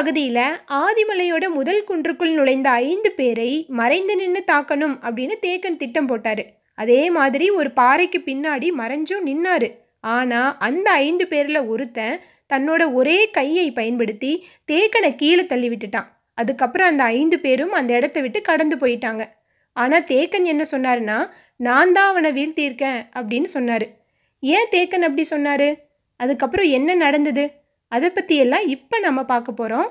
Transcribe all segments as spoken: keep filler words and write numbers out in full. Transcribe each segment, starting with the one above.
பகுதியில் ஆதிமலையோட முதல் குன்றுக்குள் நுழைந்த ஐந்து பேரை மறைந்து நின்று தாக்கணும் அப்படின்னு தேக்கன் திட்டம் போட்டார். அதே மாதிரி ஒரு பாறைக்கு பின்னாடி மறைஞ்சும் நின்னாரு. ஆனால் அந்த ஐந்து பேரில் ஒருத்தன் தன்னோட ஒரே கையை பயன்படுத்தி தேக்கனை கீழே தள்ளி விட்டுட்டான். அதுக்கப்புறம் அந்த ஐந்து பேரும் அந்த இடத்த விட்டு கடந்து போயிட்டாங்க. ஆனால் தேக்கன் என்ன சொன்னாருன்னா, நான் தான் அவனை வீழ்த்தியிருக்கேன் அப்படின்னு சொன்னார். ஏன் தேக்கன் அப்படி சொன்னார்? அதுக்கப்புறம் என்ன நடந்தது? அதை பற்றியெல்லாம் இப்போ நம்ம பார்க்க போகிறோம்.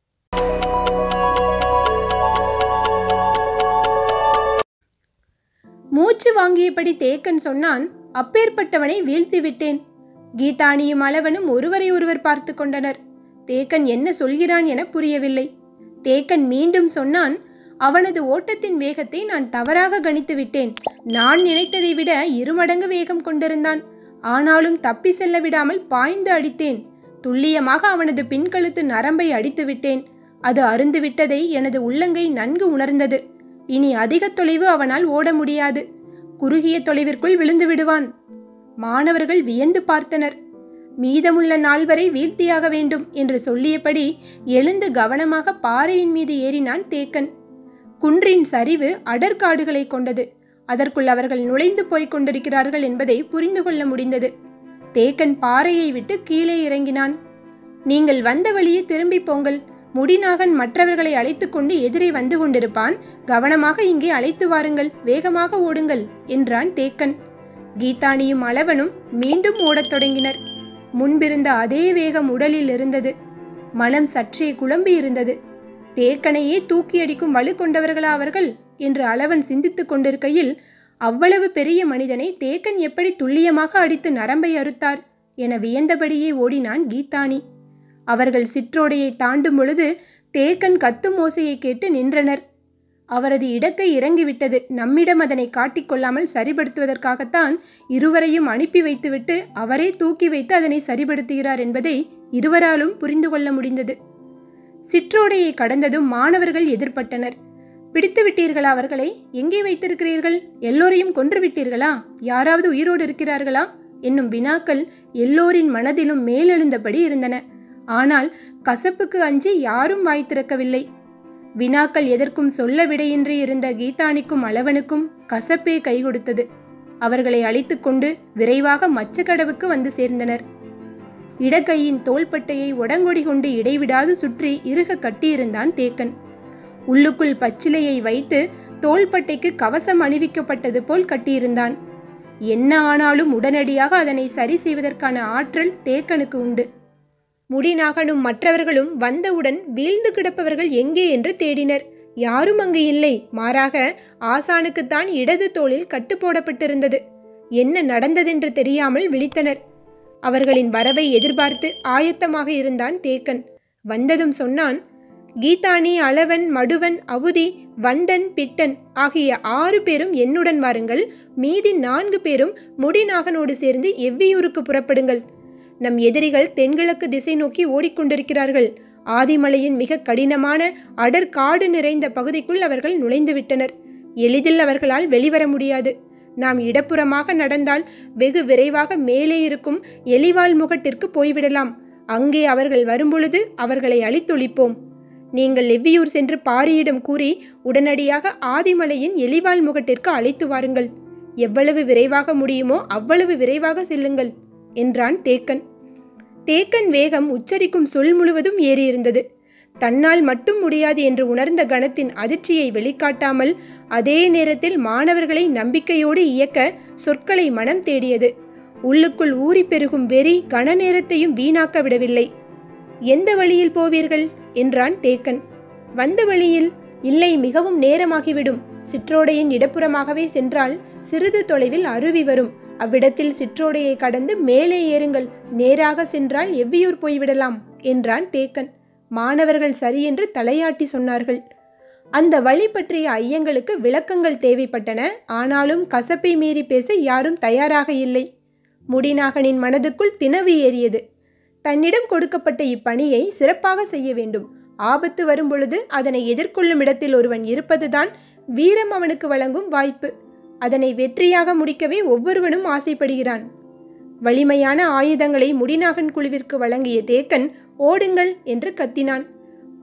மூச்சு வாங்கியபடி தேக்கன் சொன்னான், அப்பேற்பட்டவனை வீழ்த்தி விட்டேன். கீதானியும் அளவனும் ஒருவரை ஒருவர் பார்த்து கொண்டனர். தேக்கன் என்ன சொல்கிறான் என புரியவில்லை. தேக்கன் மீண்டும் சொன்னான், அவனது ஓட்டத்தின் வேகத்தை நான் தவறாக கணித்து விட்டேன். நான் நினைத்ததை விட இருமடங்கு வேகம் கொண்டிருந்தான். ஆனாலும் தப்பி செல்ல விடாமல் பாய்ந்து அடித்தேன். துல்லியமாக அவனது பின்கழுத்து நரம்பை அடித்து விட்டேன். அது அருந்து விட்டதை எனது உள்ளங்கை நன்கு உணர்ந்தது. இனி அதிக தொலைவு அவனால் ஓட முடியாது. குறுகிய தொலைவிற்குள் விழுந்து விடுவான். மாணவர்கள் வியந்து பார்த்தனர். மீதமுள்ள நாள் வரை வீழ்த்தியாக வேண்டும் என்று சொல்லியபடி எழுந்து கவனமாக பாறையின் மீது ஏறினான் தேக்கன். குன்றின் சரிவு அடர்காடுகளை கொண்டது. அதற்குள் அவர்கள் நுழைந்து போய்க் கொண்டிருக்கிறார்கள் என்பதை புரிந்து கொள்ள முடிந்தது. தேக்கன் பாறையை விட்டு கீழே இறங்கினான். நீங்கள் வந்த வழியே திரும்பி போங்கள். முடிநாகன் மற்றவர்களை அழைத்து கொண்டு எதிரே வந்து கொண்டிருப்பான். கவனமாக இங்கே அழைத்து வாருங்கள். வேகமாக ஓடுங்கள் என்றான் தேக்கன். கீதானியும் அளவனும் மீண்டும் ஓடத் தொடங்கினர். முன்பிருந்த அதே வேகம் உடலில் இருந்தது. மனம் சற்றே குழம்பி இருந்தது. தேக்கனையே தூக்கி அடிக்கும் வலு கொண்டவர்களா அவர்கள் என்று அளவன் சிந்தித்துக் கொண்டிருக்கையில், அவ்வளவு பெரிய மனிதனை தேக்கன் எப்படி துல்லியமாக அடித்து நரம்பை அறுத்தார் என வியந்தபடியே ஓடினான் கீதானி. அவர்கள் சிற்றோடையை தாண்டும் பொழுது தேக்கன் கத்தும் ஓசையை கேட்டு நின்றனர். அவரது இடக்கை இறங்கிவிட்டது. நம்மிடம் அதனை காட்டிக்கொள்ளாமல் சரிபடுத்துவதற்காகத்தான் இருவரையும் அனுப்பி வைத்துவிட்டு அவரே தூக்கி வைத்து அதனை சரிபடுத்துகிறார் என்பதை இருவராலும் புரிந்து கொள்ள முடிந்தது. சிற்றோடையை கடந்ததும் மாணவர்கள் எதிர்பட்டனர். பிடித்து விட்டீர்களா அவர்களை? எங்கே வைத்திருக்கிறீர்கள்? எல்லோரையும் கொன்று விட்டீர்களா? யாராவது உயிரோடு இருக்கிறார்களா என்னும் வினாக்கள் எல்லோரின் மனதிலும் மேலெழுந்தபடி இருந்தன. ஆனால் கசப்புக்கு அஞ்சி யாரும் வாய் திறக்கவில்லை. வினாக்கள் எதற்கும் சொல்ல விடையின்றி இருந்த கீதானிக்கும் அளவனுக்கும் கசப்பே கை கொடுத்தது. அவர்களை அழைத்து கொண்டு விரைவாக மச்சக்கடவுக்கு வந்து சேர்ந்தனர். இடக்கையின் தோள்பட்டையை உடங்கொடி கொண்டு இடைவிடாது சுற்றி இறுக கட்டியிருந்தான் தேக்கன். உள்ளுக்குள் பச்சிலையை வைத்து தோள்பட்டைக்கு கவசம் அணிவிக்கப்பட்டது போல் கட்டியிருந்தான். என்ன ஆனாலும் உடனடியாக அதனை சரி செய்வதற்கான ஆற்றல் தேக்கனுக்கு உண்டு. முடிநாகனும் மற்றவர்களும் வந்தவுடன் வீழ்ந்து கிடப்பவர்கள் எங்கே என்று தேடினர். யாரும் அங்கு இல்லை. மாறாக ஆசானுக்குத்தான் இடது தோளில் கட்டு போடப்பட்டிருந்தது. என்ன நடந்ததென்று தெரியாமல் விழித்தனர். அவர்களின் வரவை எதிர்பார்த்து ஆயத்தமாக இருந்தான் தேக்கன். வந்ததும் சொன்னான், கீதானி, அளவன், மடுவன், அவுதி, வண்டன், பிட்டன் ஆகிய ஆறு பேரும் என்னுடன் வாருங்கள். மீதி நான்கு பேரும் முடிநாகனோடு சேர்ந்து எவ்வியூருக்கு புறப்படுங்கள். நம் எதிரிகள் தென்கிழக்கு திசை நோக்கி ஓடிக்கொண்டிருக்கிறார்கள். ஆதிமலையின் மிக கடினமான அடர் காடு நிறைந்த பகுதிக்குள் அவர்கள் நுழைந்து விட்டனர். எளிதில் அவர்களால் வெளிவர முடியாது. நாம் இடப்புறமாக நடந்தால் வெகு விரைவாக மேலே இருக்கும் எலிவால் முகட்டிற்கு போய்விடலாம். அங்கே அவர்கள் வரும்பொழுது அவர்களை அழித்தொழிப்போம். நீங்கள் எவ்வியூர் சென்று பாரியிடம் கூறி உடனடியாக ஆதிமலையின் எலிவால் முகட்டிற்கு அழைத்து வாருங்கள். எவ்வளவு விரைவாக முடியுமோ அவ்வளவு விரைவாக செல்லுங்கள் என்றான் தேக்கன். தேக்கன் வேகம் உச்சரிக்கும் சொல் முழுவதும் ஏறியிருந்தது. தன்னால் மட்டும் முடியாது என்று உணர்ந்த கணத்தின் அதிர்ச்சியை வெளிக்காட்டாமல் அதே நேரத்தில் மாணவர்களை நம்பிக்கையோடு இயக்க சொற்களை மனம் தேடியது. உள்ளுக்குள் ஊறி பெருகும் வெறி கன நேரத்தையும் வீணாக்க விடவில்லை. எந்த வழியில் போவீர்கள் என்றான் தேக்கன். வந்த வழியில். இல்லை, மிகவும் நேரமாகிவிடும். சிற்றோடையின் இடப்புறமாகவே சென்றால் சிறிது தொலைவில் அருவி வரும். அவ்விடத்தில் சிற்றோடையை கடந்து மேலே ஏறுங்கள். நேராக சென்றால் எவ்வியூர் போய்விடலாம் என்றான் தேக்கன். மாணவர்கள் சரியென்று தலையாட்டி சொன்னார்கள். அந்த வழி பற்றிய ஐயங்களுக்கு விளக்கங்கள் தேவைப்பட்டன. ஆனாலும் கசப்பை மீறி பேச யாரும் தயாராக இல்லை. முடிநாகனின் மனதுக்குள் திணவு ஏறியது. தன்னிடம் கொடுக்கப்பட்ட இப்பணியை சிறப்பாக செய்ய வேண்டும். ஆபத்து வரும்பொழுது அதனை எதிர்கொள்ளும் இடத்தில் ஒருவன் இருப்பதுதான் வீரம் அவனுக்கு வழங்கும் வாய்ப்பு. அதனை வெற்றியாக முடிக்கவே ஒவ்வொருவனும் ஆசைப்படுகிறான். வலிமையான ஆயுதங்களை முடிநாகன் குழுவிற்கு வழங்கிய தேக்கன் ஓடுங்கள் என்று கத்தினான்.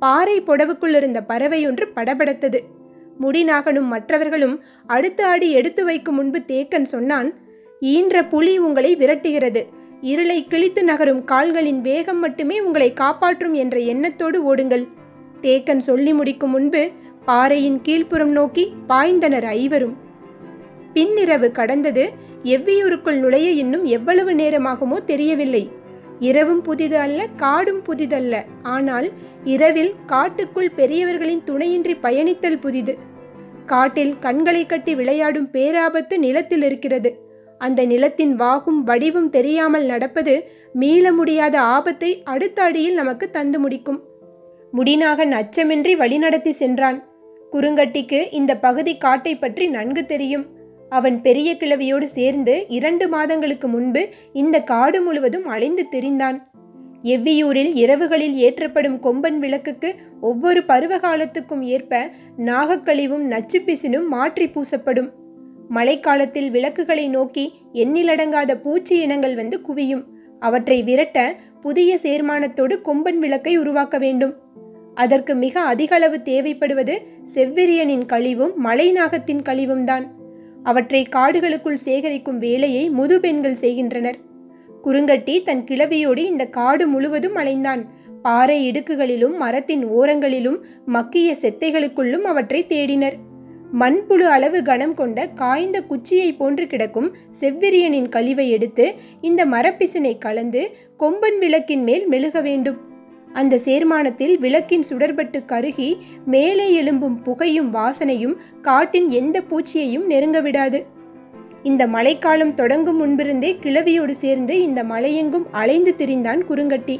பாறை புடவுக்குள் இருந்த பறவை ஒன்று படபடத்தது. முடிநாகனும் மற்றவர்களும் அடுத்த அடி எடுத்து வைக்கும் முன்பு தேக்கன் சொன்னான், ஈன்ற புலி உங்களை விரட்டுகிறது. இருளை கிழித்து நகரும் கால்களின் வேகம் மட்டுமே உங்களை காப்பாற்றும் என்ற எண்ணத்தோடு ஓடுங்கள். தேக்கன் சொல்லி முடிக்கும் முன்பு பாறையின் கீழ்ப்புறம் நோக்கி பாய்ந்தனர் ஐவரும். பின்னிரவு கடந்தது. எவ்வியூருக்குள் நுழைய இன்னும் எவ்வளவு நேரமாகுமோ தெரியவில்லை. இரவும் புதிது அல்ல, காடும் புதிதல்ல. ஆனால் இரவில் காட்டுக்குள் பெரியவர்களின் துணையின்றி பயணித்தல் புதிது. காட்டில் கண்களை கட்டி விளையாடும் பேராபத்து நிலத்தில் இருக்கிறது. அந்த நிலத்தின் வாகும் வடிவும் தெரியாமல் நடப்பது மீள முடியாத ஆபத்தை அடுத்த அடியில் நமக்கு தந்து முடிக்கும். முடிநாகன் அச்சமின்றி வழிநடத்தி சென்றான். குறுங்கட்டிக்கு இந்த பகுதி காட்டை பற்றி நன்கு தெரியும். அவன் பெரிய கிழவியோடு சேர்ந்து இரண்டு மாதங்களுக்கு முன்பு இந்த காடு முழுவதும் அலைந்து திரிந்தான். எவ்வியூரில் இரவுகளில் ஏற்றப்படும் கொம்பன் விளக்குக்கு ஒவ்வொரு பருவகாலத்துக்கும் ஏற்ப நாகக்கழிவும் நச்சுப்பிசினும் மாற்றி பூசப்படும். மழைக்காலத்தில் விளக்குகளை நோக்கி எண்ணிலடங்காத பூச்சி இனங்கள் வந்து குவியும். அவற்றை விரட்ட புதிய சேர்மானத்தோடு கொம்பன் விளக்கை உருவாக்க வேண்டும். அதற்கு மிக அதிகளவு தேவைப்படுவது செவ்விரியனின் கழிவும் மலை நாகத்தின் கழிவும் தான். அவற்றை காடுகளுக்குள் சேகரிக்கும் வேலையை முதுபெண்கள் செய்கின்றனர். குறுங்கட்டி தன் கிழவியோடு இந்த காடு முழுவதும் அலைந்தான். பாறை இடுக்குகளிலும் மரத்தின் ஓரங்களிலும் மக்கிய செத்தைகளுக்குள்ளும் அவற்றை தேடினர். மண்புழு அளவு கனம் கொண்ட காய்ந்த குச்சியை போன்று கிடக்கும் செவ்விரியனின் கழிவை எடுத்து இந்த மரப்பிசினை கலந்து கொம்பன் விளக்கின் மேல் மெழுக வேண்டும். அந்த சேர்மானத்தில் விளக்கின் சுடர்பட்டு கருகி மேலே எழும்பும் புகையும் வாசனையும் காட்டின் எந்த பூச்சியையும் நெருங்க விடாது. இந்த மழைக்காலம் தொடங்கும் முன்பிருந்தே கிழவியோடு சேர்ந்து இந்த மலையெங்கும் அலைந்து திரிந்தான் குறுங்கட்டி.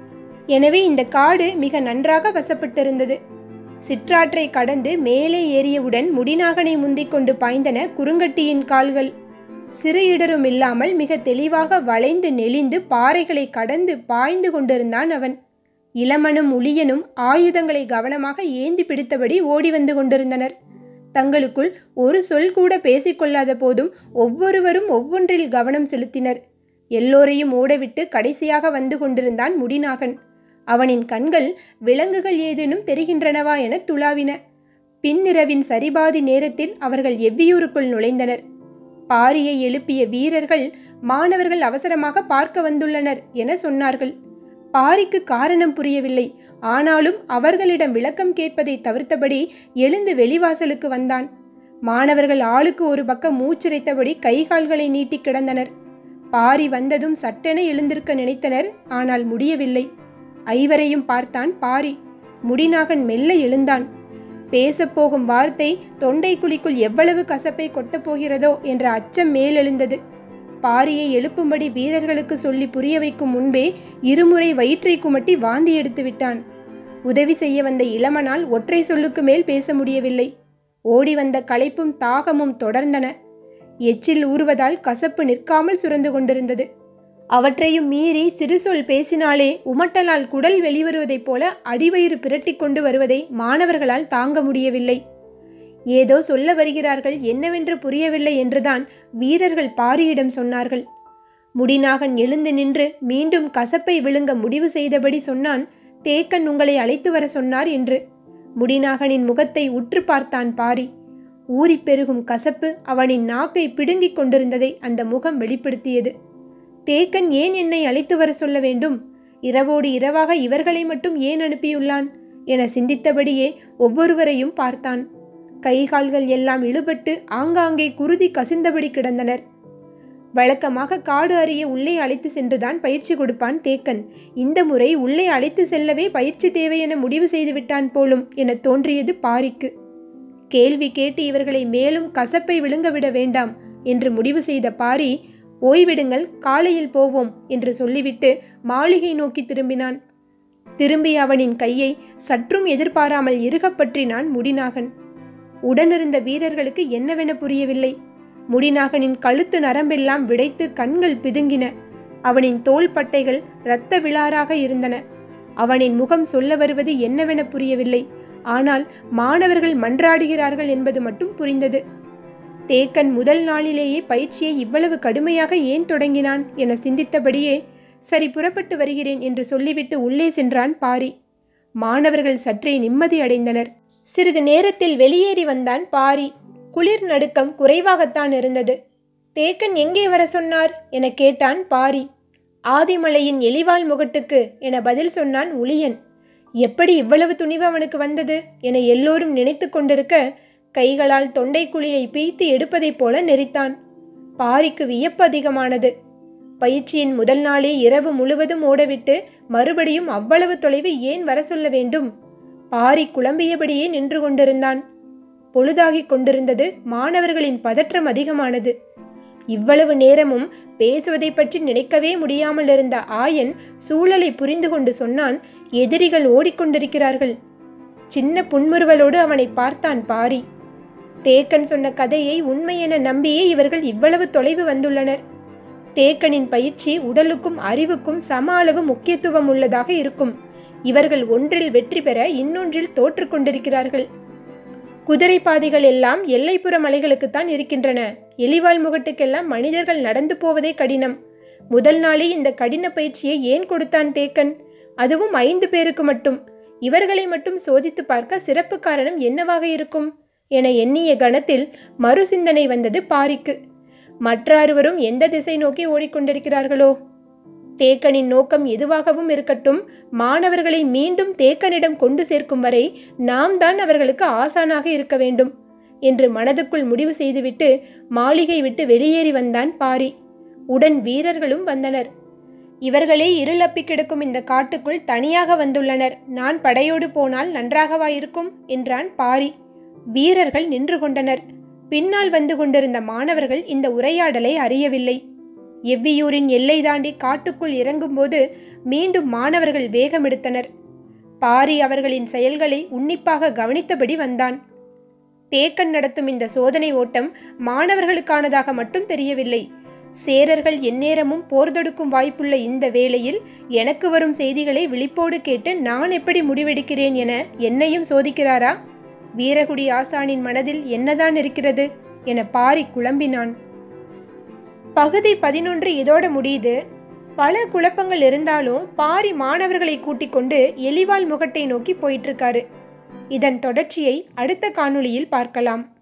எனவே இந்த காடு மிக நன்றாக வசப்பட்டிருந்தது. சிற்றாற்றை கடந்து மேலே ஏறியவுடன் முடிநாகனை முந்திக் கொண்டு பாய்ந்தன குறுங்கட்டியின் கால்கள். சிறு இடரும் இல்லாமல் மிக தெளிவாக வளைந்து நெளிந்து பாறைகளை கடந்து பாய்ந்து கொண்டிருந்தான் அவன். இளமனும் உளியனும் ஆயுதங்களை கவனமாக ஏந்தி பிடித்தபடி ஓடி வந்து கொண்டிருந்தனர். தங்களுக்குள் ஒரு சொல் கூட பேசிக்கொள்ளாத போதும் ஒவ்வொருவரும் ஒவ்வொன்றில் கவனம் செலுத்தினர். எல்லோரையும் ஓடவிட்டு கடைசியாக வந்து கொண்டிருந்தான் முடிநாகன். அவனின் கண்கள் விலங்குகள் ஏதேனும் தெரிகின்றனவா என துளாவின. பின்னிரவின் சரிபாதி நேரத்தில் அவர்கள் எவ்வியூருக்குள் நுழைந்தனர். பாரியை எழுப்பிய வீரர்கள் மாணவர்கள் அவசரமாக பார்க்க வந்துள்ளனர் என சொன்னார்கள். பாரிக்கு காரணம் புரியவில்லை. ஆனாலும் அவர்களிடம் விளக்கம் கேட்பதை தவிர்த்தபடி எழுந்து வெளிவாசலுக்கு வந்தான். மாணவர்கள் ஆளுக்கு ஒரு பக்கம் மூச்சிரைத்தபடி கைகால்களை நீட்டி கிடந்தனர். பாரி வந்ததும் சட்டென எழுந்திருக்க நினைத்தனர். ஆனால் முடியவில்லை. ஐவரையும் பார்த்தான் பாரி. முடிநாகன் மெல்ல எழுந்தான். பேசப்போகும் வார்த்தை தொண்டை குழிக்குள் எவ்வளவு கசப்பை கொட்டப் போகிறதோ என்ற அச்சம் மேலெழுந்தது. பாரியை எழுப்பும்படி வீரர்களுக்கு சொல்லி புரிய வைக்கும் முன்பே இருமுறை வயிற்றை குமட்டி வாந்தி எடுத்து விட்டான். உதவி செய்ய வந்த இளமனால் ஒற்றை சொல்லுக்கு மேல் பேச முடியவில்லை. ஓடி வந்த களைப்பும் தாகமும் தொடர்ந்தன. எச்சில் ஊறுவதால் கசப்பு நிற்காமல் சுரந்து கொண்டிருந்தது. அவற்றையும் மீறி சிறு சொல் பேசினாலே உமட்டலால் குடல் வெளிவருவதைப் போல அடிவயிறு பிரட்டி கொண்டு வருவதை மாணவர்களால் தாங்க முடியவில்லை. ஏதோ சொல்ல வருகிறார்கள், என்னவென்று புரியவில்லை என்றுதான் வீரர்கள் பாரியிடம் சொன்னார்கள். முடிநாகன் எழுந்து நின்று மீண்டும் கசப்பை விழுங்க முடிவு செய்தபடி சொன்னான், தேக்கன் உங்களை அழைத்து வர சொன்னார் என்று. முடிநாகனின் முகத்தை உற்று பார்த்தான் பாரி. ஊறி பெருகும் கசப்பு அவனின் நாக்கை பிடுங்கிக் கொண்டிருந்ததை அந்த முகம் வெளிப்படுத்தியது. தேக்கன் ஏன் என்னை அழைத்து வர சொல்ல வேண்டும்? இரவோடு இரவாக இவர்களை மட்டும் ஏன் அனுப்பியுள்ளான் என சிந்தித்தபடியே ஒவ்வொருவரையும் பார்த்தான். கைகால்கள் எல்லாம் இழுபட்டு ஆங்காங்கே குருதி கசிந்தபடி கிடந்தனர். வழக்கமாக காடு அறிய உள்ளே அழைத்து சென்றுதான் பயிற்சி கொடுப்பான் தேக்கன். இந்த முறை உள்ளே அழைத்து செல்லவே பயிற்சி தேவை என முடிவு செய்து விட்டான் போலும் என தோன்றியது பாரிக்கு. கேள்வி கேட்டு இவர்களை மேலும் கசப்பை விழுங்க விட வேண்டாம் என்று முடிவு செய்த பாரி, ஓய்விடுங்கள், காலையில் போவோம் என்று சொல்லிவிட்டு மாளிகை நோக்கி திரும்பினான். திரும்பி அவனின் கையை சற்றும் எதிர்பாராமல் இறுகப் பற்றினான் முடிநாகன். உடனிருந்த வீரர்களுக்கு என்னவென புரியவில்லை. முடிநாகனின் கழுத்து நரம்பெல்லாம் விடைத்து கண்கள் பிதுங்கின. அவனின் தோள் பட்டைகள் இரத்த விளாறாக இருந்தன. அவனின் முகம் சொல்ல வருவது என்னவென புரியவில்லை. ஆனால் மாணவர்கள் மன்றாடுகிறார்கள் என்பது மட்டும் புரிந்தது. தேக்கன் முதல் நாளிலேயே பயிற்சியை இவ்வளவு கடுமையாக ஏன் தொடங்கினான் என சிந்தித்தபடியே சரி, புறப்பட்டு வருகிறேன் என்று சொல்லிவிட்டு உள்ளே சென்றான் பாரி. மாணவர்கள் சற்றே நிம்மதி அடைந்தனர். சிறிது நேரத்தில் வெளியேறி வந்தான் பாரி. குளிர் நடுக்கம் குறைவாகத்தான் இருந்தது. தேக்கன் எங்கே வர சொன்னார் என கேட்டான் பாரி. ஆதிமலையின் எலிவாள் முகட்டுக்கு என பதில் சொன்னான் உளியன். எப்படி இவ்வளவு துணிவு அவனுக்கு வந்தது என எல்லோரும் நினைத்து கொண்டிருக்க கைகளால் தொண்டை குழியை பீய்த்து எடுப்பதைப் போல நெறித்தான். பாரிக்கு வியப்பு அதிகமானது. பயிற்சியின் முதல் நாளே இரவு முழுவதும் ஓடவிட்டு மறுபடியும் அவ்வளவு தொலைவு ஏன் வர சொல்ல வேண்டும்? பாரி குழம்பியபடியே நின்று கொண்டிருந்தான். பொழுதாகிக் கொண்டிருந்தது. மாணவர்களின் பதற்றம் அதிகமானது. இவ்வளவு நேரமும் பேசுவதை பற்றி நினைக்கவே முடியாமல் இருந்த ஆயன் சூழலை புரிந்து கொண்டு சொன்னான், எதிரிகள் ஓடிக்கொண்டிருக்கிறார்கள். சின்ன புன்முறுவலோடு அவனை பார்த்தான் பாரி. தேக்கன் சொன்ன கதையை உண்மை என நம்பியே இவர்கள் இவ்வளவு தொலைவு வந்துள்ளனர். தேக்கனின் பயிற்சி உடலுக்கும் அறிவுக்கும் சம அளவு முக்கியத்துவம் உள்ளதாக இருக்கும். இவர்கள் ஒன்றில் வெற்றி பெற இன்னொன்றில் தோற்று கொண்டிருக்கிறார்கள். குதிரை பாதைகள் எல்லாம் எல்லைப்புற மலைகளுக்குத்தான் இருக்கின்றன. எலிவாள் முகட்டுக்கெல்லாம் மனிதர்கள் நடந்து போவதே கடினம். முதல் நாளே இந்த கடின பயிற்சியை ஏன் கொடுத்தான் தேக்கன்? அதுவும் ஐந்து பேருக்கு மட்டும். இவர்களை மட்டும் சோதித்து பார்க்க சிறப்பு காரணம் என்னவாக இருக்கும் என எண்ணிய கணத்தில் மறு சிந்தனை வந்தது பாரிக்கு. மற்ற அறுவரும் எந்த திசை நோக்கி ஓடிக்கொண்டிருக்கிறார்களோ? தேக்கனின் நோக்கம் எதுவாகவும் இருக்கட்டும், மாணவர்களை மீண்டும் தேக்கனிடம் கொண்டு சேர்க்கும் வரை நாம் தான் அவர்களுக்கு ஆசானாக இருக்க வேண்டும் என்று மனதுக்குள் முடிவு செய்துவிட்டு மாளிகை விட்டு வெளியேறி வந்தான் பாரி. உடன் வீரர்களும் வந்தனர். இவர்களே இருளப்பி கிடக்கும் இந்த காட்டுக்குள் தனியாக வந்துள்ளனர். நான் படையோடு போனால் நன்றாகவா இருக்கும் என்றான் பாரி. வீரர்கள் நின்று கொண்டனர். பின்னால் வந்து கொண்டிருந்த மாணவர்கள் இந்த உரையாடலை அறியவில்லை. எவ்வியூரின் எல்லை தாண்டி காட்டுக்குள் இறங்கும்போது மீண்டும் மாணவர்கள் வேகமெடுத்தனர். பாரி அவர்களின் செயல்களை உன்னிப்பாக கவனித்தபடி வந்தான். தேக்கன் நடத்தும் இந்த சோதனை ஓட்டம் மாணவர்களுக்கானதாக மட்டும் தெரியவில்லை. சேரர்கள் எந்நேரமும் போர் தொடுக்கும் வாய்ப்புள்ள இந்த வேளையில் எனக்கு வரும் செய்திகளை விழிப்போடு கேட்டு நான் எப்படி முடிவெடுக்கிறேன் என என்னையும் சோதிக்கிறாரா? வீரகுடி ஆசானின் மனதில் என்னதான் இருக்கிறது என பாரி குழம்பினான். பகுதி பதினொன்று இதோட முடியுது. பல குழப்பங்கள் இருந்தாலும் பாரி மாணவர்களை கூட்டிக் கொண்டு எலிவாள் முகட்டை நோக்கி போயிட்டு இருக்காரு. இதன் தொடர்ச்சியை அடுத்த காணொளியில் பார்க்கலாம்.